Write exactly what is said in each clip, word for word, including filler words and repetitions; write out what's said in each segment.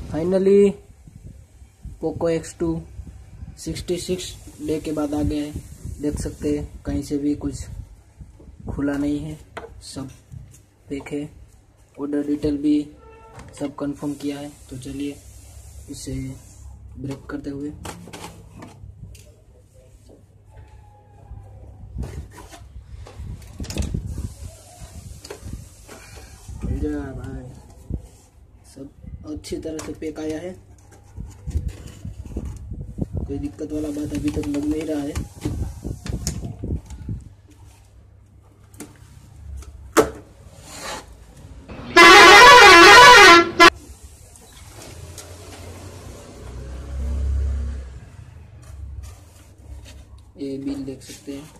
Finally Poco X two sixty six day के बाद आ गया है। देख सकते हैं कहीं से भी कुछ खुला नहीं है, सब पैक है। ऑर्डर डिटेल भी सब कंफर्म किया है। तो चलिए इसे ब्रेक करते हुए भाई सब अच्छी तरह से पैक आया है। कोई दिक्कत वाला बात अभी तक लग नहीं रहा है। ये बिल देख सकते हैं।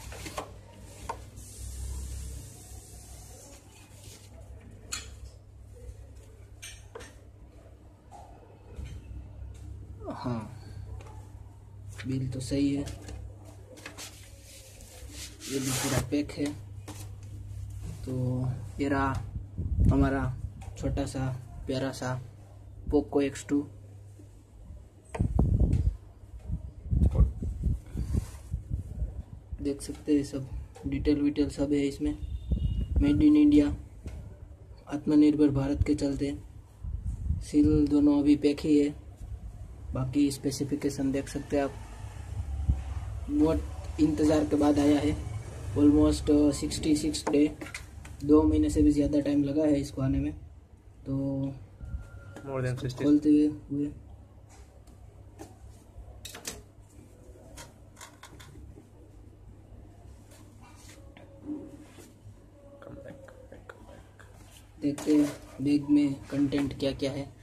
हाँ, बिल तो सही है। ये भी पूरा पैक है। तो ये रहा हमारा छोटा सा प्यारा सा पोको एक्स टू। देख सकते हैं सब डिटेल विटेल सब है इसमें। मेड इन इंडिया, आत्मनिर्भर भारत के चलते सील दोनों अभी पैक ही है। बाकी स्पेसिफिकेशन देख सकते हैं आप। बहुत इंतज़ार के बाद आया है। ऑलमोस्ट सिक्सटी सिक्स डे, दो महीने से भी ज़्यादा टाइम लगा है इसको आने में। तो मोर देन सिक्सटी खोलते हुए हुए देखते हैं बैग में कंटेंट क्या क्या है।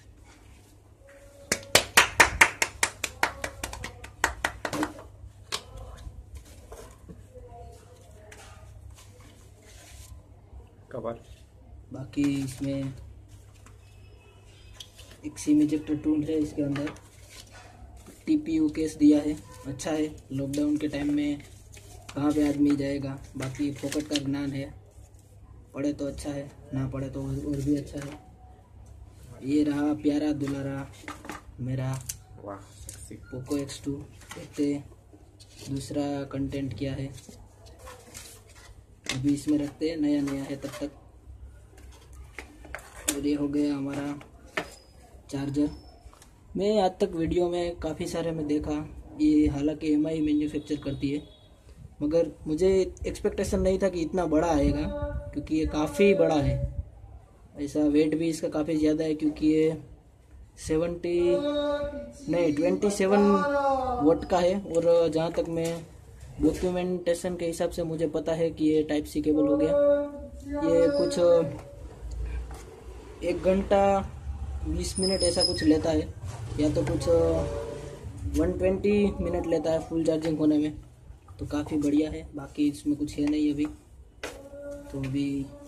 कवर बाकी इसमें एक सिम इजेक्टर टूल है। इसके अंदर टीपीयू केस दिया है, अच्छा है। लॉकडाउन के टाइम में कहाँ पे आदमी जाएगा। बाकी फोकट का ज्ञान है, पढ़े तो अच्छा है, ना पढ़े तो और भी अच्छा है। ये रहा प्यारा दुलारा मेरा पोको एक्स टू। देखते दूसरा कंटेंट क्या है। अभी इसमें रखते हैं, नया नया है तब तक। और ये हो गया हमारा चार्जर। मैं आज तक वीडियो में काफ़ी सारे में देखा, ये हालांकि एम आई मैन्युफैक्चर करती है, मगर मुझे एक्सपेक्टेशन नहीं था कि इतना बड़ा आएगा, क्योंकि ये काफ़ी बड़ा है। ऐसा वेट भी इसका काफ़ी ज़्यादा है, क्योंकि ये सेवेंटी नहीं ट्वेंटी सेवन वोट का है। और जहाँ तक मैं डॉक्यूमेंटेशन के हिसाब से मुझे पता है कि ये टाइप सी केबल हो गया। ये कुछ एक घंटा बीस मिनट ऐसा कुछ लेता है, या तो कुछ वन ट्वेंटी मिनट लेता है फुल चार्जिंग होने में। तो काफ़ी बढ़िया है। बाकी इसमें कुछ है नहीं अभी। तो अभी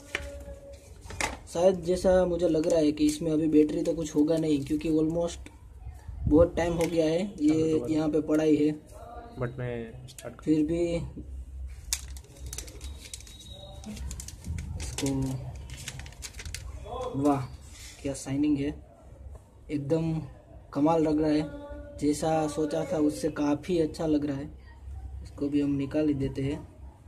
शायद जैसा मुझे लग रहा है कि इसमें अभी बैटरी तो कुछ होगा नहीं, क्योंकि ऑलमोस्ट बहुत टाइम हो गया है ये यहाँ पे पड़ा ही है। बट मैं स्टार्ट फिर भी इसको, वाह क्या शाइनिंग है, एकदम कमाल लग रहा है। जैसा सोचा था उससे काफ़ी अच्छा लग रहा है। इसको भी हम निकाल ही देते हैं,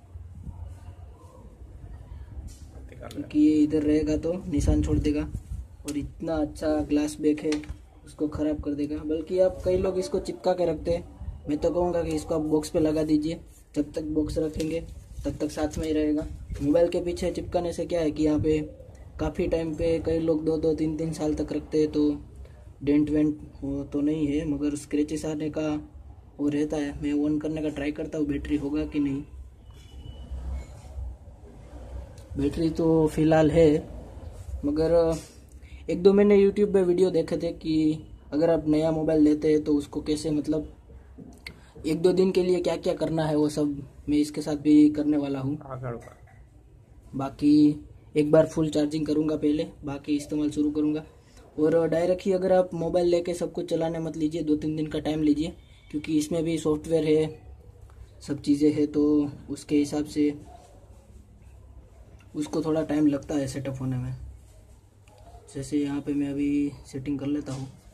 क्योंकि ये इधर रहेगा तो निशान छोड़ देगा। और इतना अच्छा ग्लास बैग है, उसको ख़राब कर देगा। बल्कि आप कई लोग इसको चिपका के रखते हैं, मैं तो कहूँगा कि इसको आप बॉक्स पे लगा दीजिए। जब तक बॉक्स रखेंगे तब तक साथ में ही रहेगा। मोबाइल के पीछे चिपकाने से क्या है कि यहाँ पे काफ़ी टाइम पे कई लोग दो दो तीन तीन साल तक रखते हैं, तो डेंट वेंट हो तो नहीं है, मगर स्क्रैचेस आने का वो रहता है। मैं ऑन करने का ट्राई करता हूँ बैटरी होगा कि नहीं। बैटरी तो फ़िलहाल है, मगर एक दो मैंने यूट्यूब पे वीडियो देखे थे कि अगर आप नया मोबाइल लेते हैं तो उसको कैसे, मतलब एक दो दिन के लिए क्या क्या करना है, वो सब मैं इसके साथ भी करने वाला हूँ। बाकी एक बार फुल चार्जिंग करूँगा पहले, बाकी इस्तेमाल शुरू करूँगा। और डायरेक्ट ही अगर आप मोबाइल लेके सब कुछ चलाने मत लीजिए, दो तीन दिन का टाइम लीजिए, क्योंकि इसमें भी सॉफ्टवेयर है, सब चीज़ें हैं, तो उसके हिसाब से उसको थोड़ा टाइम लगता है सेटअप होने में। जैसे यहाँ पे मैं अभी सेटिंग कर लेता हूँ।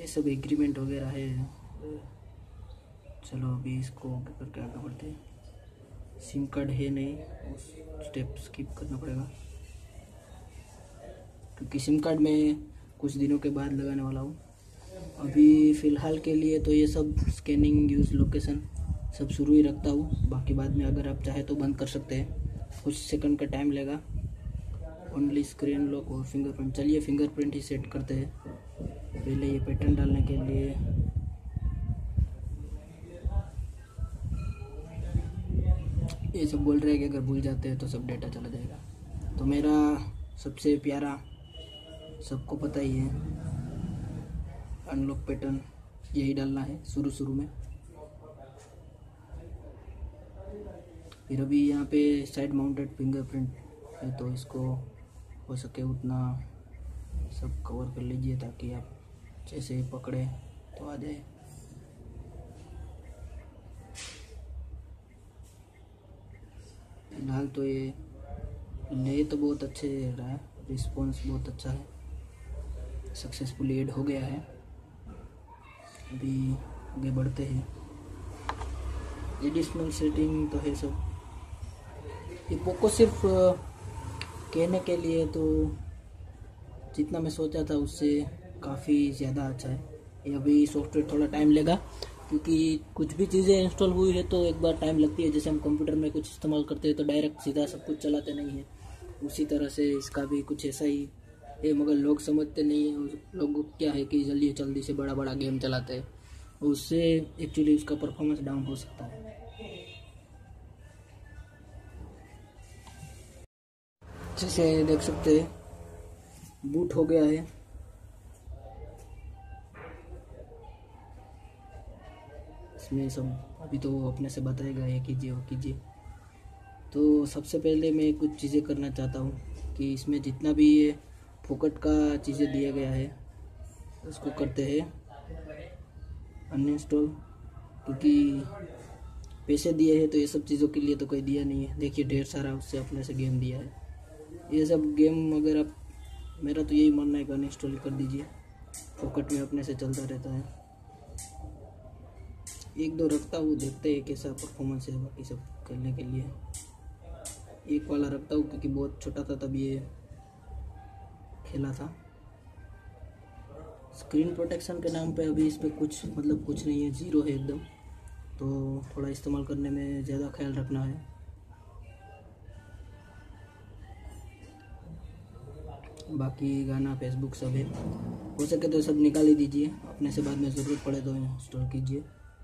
ये सब एग्रीमेंट वगैरह है। चलो अभी इसको ओके करके आगे बढ़ते हैं। सिम कार्ड है नहीं, उस स्टेप स्किप करना पड़ेगा क्योंकि सिम कार्ड मैं कुछ दिनों के बाद लगाने वाला हूँ। अभी फ़िलहाल के लिए तो ये सब स्कैनिंग, यूज़ लोकेशन सब शुरू ही रखता हूँ। बाकी बाद में अगर आप चाहे तो बंद कर सकते हैं, कुछ सेकंड का टाइम लेगा। ओनली स्क्रीन लॉक और फिंगरप्रिंट। चलिए फिंगरप्रिंट ही सेट करते हैं। पहले ये पैटर्न डालने के लिए ये सब बोल रहे हैं कि अगर भूल जाते हैं तो सब डेटा चला जाएगा। तो मेरा सबसे प्यारा, सबको पता ही है, अनलॉक पैटर्न यही डालना है शुरू शुरू में। फिर अभी यहाँ पे साइड माउंटेड फिंगरप्रिंट है तो इसको हो सके उतना सब कवर कर लीजिए ताकि आप जैसे ही पकड़े तो आ जाए। फिलहाल तो ये ले तो बहुत अच्छे रहा है, रिस्पॉन्स बहुत अच्छा है, सक्सेसफुली ऐड हो गया है। अभी आगे बढ़ते हैं। एडिशनल सेटिंग तो है सब। ये पोको सिर्फ कहने के लिए तो जितना मैं सोचा था उससे काफ़ी ज़्यादा अच्छा है। ये अभी सॉफ्टवेयर थोड़ा टाइम लेगा क्योंकि कुछ भी चीज़ें इंस्टॉल हुई है तो एक बार टाइम लगती है। जैसे हम कंप्यूटर में कुछ इस्तेमाल करते हैं तो डायरेक्ट सीधा सब कुछ चलाते नहीं हैं, उसी तरह से इसका भी कुछ ऐसा ही है। मगर लोग समझते नहीं हैं। लोग क्या है कि जल्दी जल्दी से बड़ा बड़ा गेम चलाते हैं, उससे एक्चुअली उसका परफॉर्मेंस डाउन हो सकता है। जैसे देख सकते हैं बूट हो गया है। इसमें सब अभी तो अपने से बताएगा, ये कीजिए वो कीजिए। तो सबसे पहले मैं कुछ चीज़ें करना चाहता हूँ कि इसमें जितना भी ये फोकट का चीज़ें दिया गया है उसको करते हैं अनइंस्टॉल, क्योंकि पैसे दिए हैं तो ये सब चीज़ों के लिए तो कोई दिया नहीं है। देखिए ढेर सारा उससे अपने से गेम दिया है। ये सब गेम अगर आप, मेरा तो यही मानना है कि अनइंस्टॉल कर दीजिए, फोकट में अपने से चलता रहता है। एक दो रखता हूँ, देखते हैं कैसा परफॉर्मेंस है। बाकी सब करने के लिए एक वाला रखता हूँ क्योंकि बहुत छोटा था तब ये खेला था। स्क्रीन प्रोटेक्शन के नाम पे अभी इस पर कुछ मतलब कुछ नहीं है, ज़ीरो है एकदम। तो थोड़ा इस्तेमाल करने में ज़्यादा ख्याल रखना है। बाकी गाना, फेसबुक सब है, हो सके तो सब निकाल ही दीजिए, अपने से बाद में ज़रूरत पड़े तो इंस्टॉल कीजिए।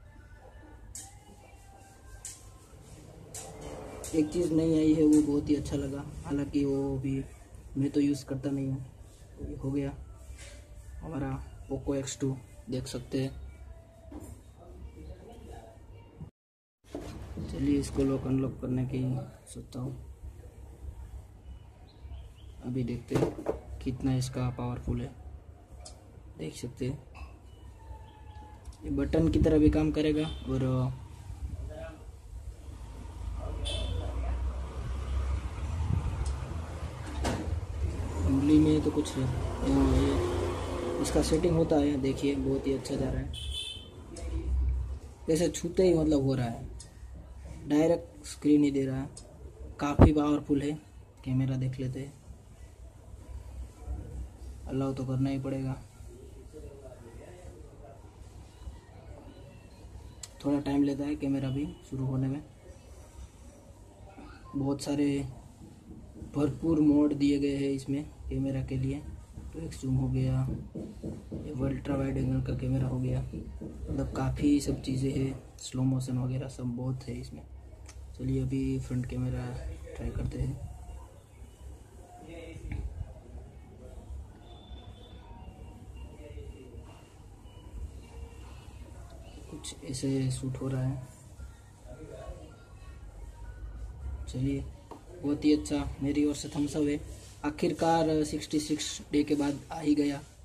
एक चीज़ नहीं आई है वो बहुत ही अच्छा लगा, हालांकि वो भी मैं तो यूज़ करता नहीं हूँ। तो ये हो गया हमारा पोको एक्स टू, देख सकते हैं। चलिए इसको लॉक अनलॉक करने की सोचता हूँ। अभी देखते हैं कितना इसका पावरफुल है। देख सकते हैं ये बटन की तरह भी काम करेगा और उंगली में तो कुछ है, ये इसका सेटिंग होता है। देखिए बहुत ही अच्छा जा रहा है, जैसे छूते ही मतलब हो रहा है, डायरेक्ट स्क्रीन ही दे रहा है। काफ़ी पावरफुल है। कैमरा देख लेते हैं, अलाउ तो करना ही पड़ेगा। थोड़ा टाइम लेता है कैमरा भी शुरू होने में। बहुत सारे भरपूर मोड दिए गए हैं इसमें कैमरा के लिए। तो एक जूम हो गया, ये अल्ट्रा वाइड एंगल का कैमरा हो गया, मतलब काफ़ी सब चीज़ें हैं, स्लो मोशन वगैरह सब बहुत है इसमें। चलिए अभी फ्रंट कैमरा ट्राई करते हैं। कुछ ऐसे शूट हो रहा है। चलिए बहुत ही अच्छा, मेरी ओर से थम्स अप है। आखिरकार छियासठ डे के बाद आ ही गया।